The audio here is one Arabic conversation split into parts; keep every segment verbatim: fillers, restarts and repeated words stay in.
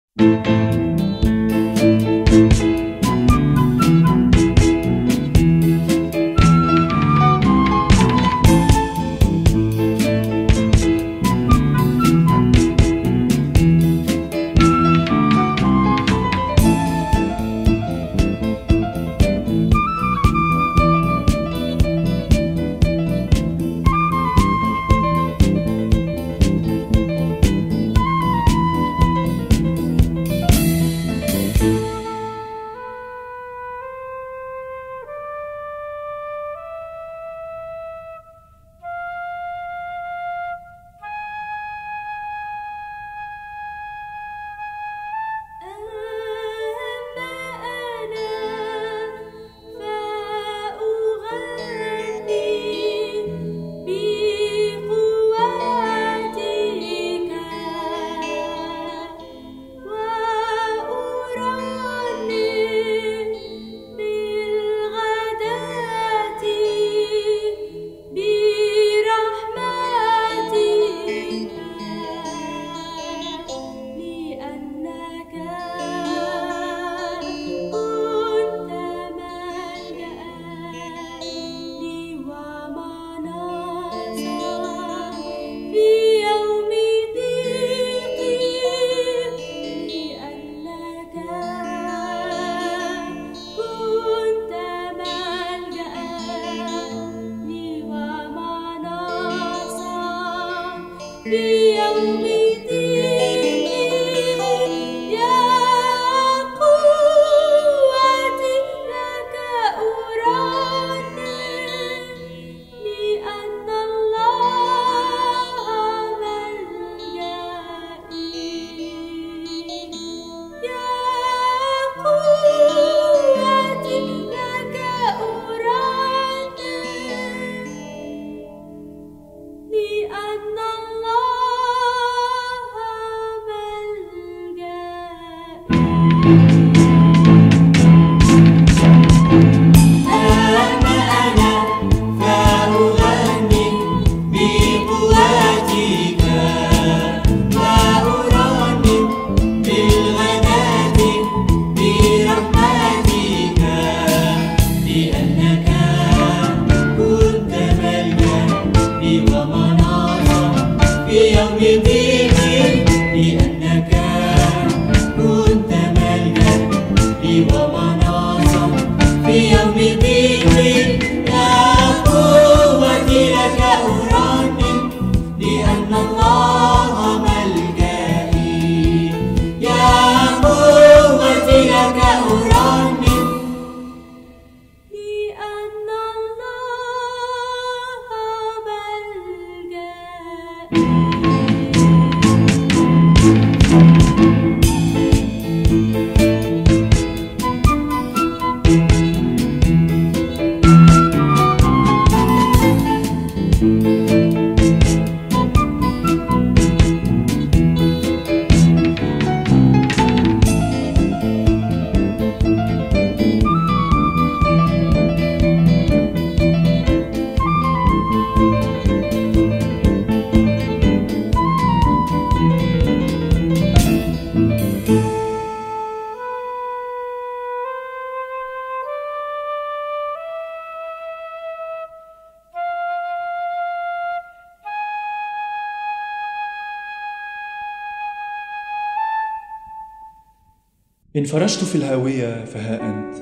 إن فرشت في الهاوية فها أنت،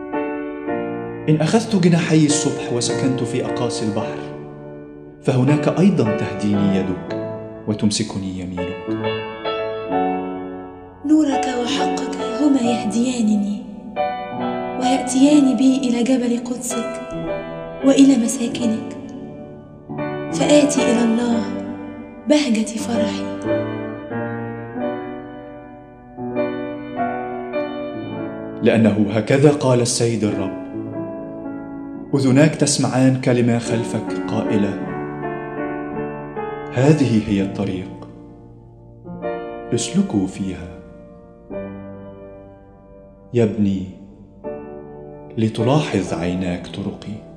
إن أخذت جناحي الصبح وسكنت في أقاصي البحر فهناك أيضا تهديني يدك وتمسكني يمينك. نورك وحقك هما يهديانني ويأتيان بي إلى جبل قدسك وإلى مساكنك، فآتي إلى الله بهجة فرحي. لأنه هكذا قال السيد الرب: أذناك تسمعان كلمة خلفك قائلة: هذه هي الطريق، اسلكوا فيها. يا ابني، لتلاحظ عيناك طرقي.